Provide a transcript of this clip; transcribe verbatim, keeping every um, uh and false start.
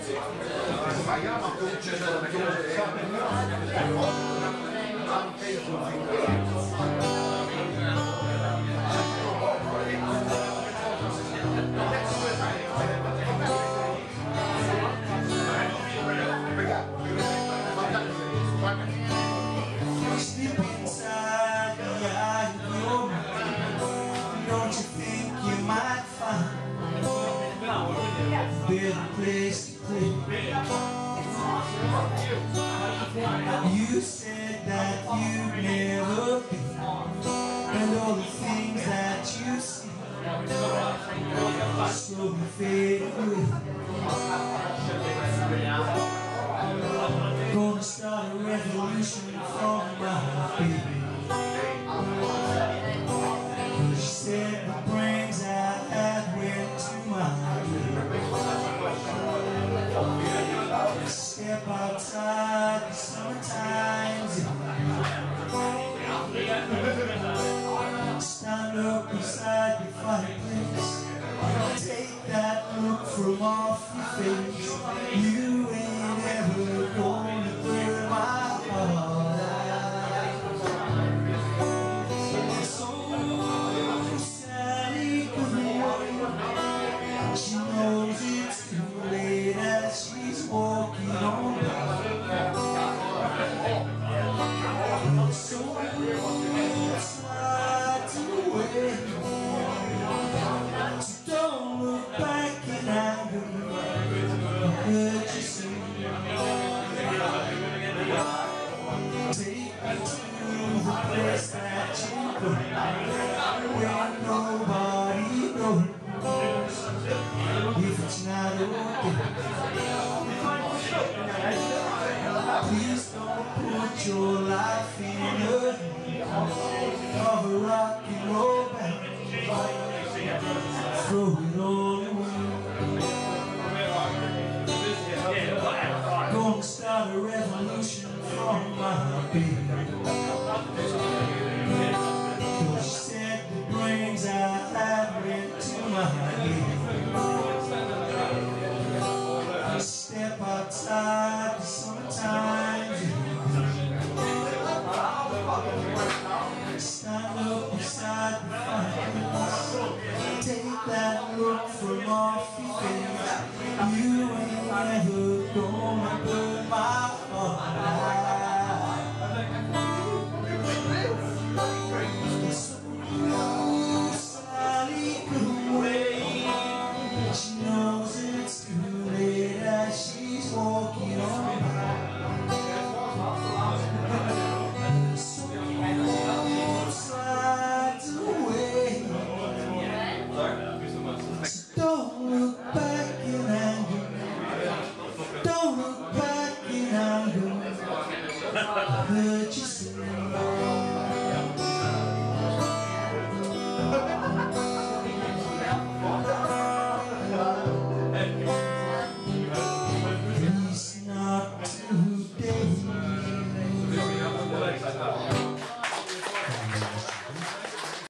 Sleep inside the eye of your mind. Don't you think you might find a better place to play? You said that you'd never be, and all the things that you see slowly fade away. Gonna start a revolution from my baby. She said the brains I had went to my head. Step outside the summertime. Stand up beside the fireplace. Take that look from off your face. You ain't ever gonna burn my heart out. So Sally Graeme, she knows it's too late as she's walking on by. So slides away. Don't look back in anger. Heard you say, take me to the place that you go, where nobody knows if it's not okay. Please don't put your life in a hand of a rock and roll band. Throw it all away. Gonna start a revolution from my baby. Cause she said the brains I had went to my head. Step outside the summertime. Stand up beside the fireplace. Take that look from off your face. You ain't ever gonna burn my heart out. Sally Graeme, she knows it's too late as she's walking on by. Slides away. Don't look back in anger. Don't look back in anger. Heard you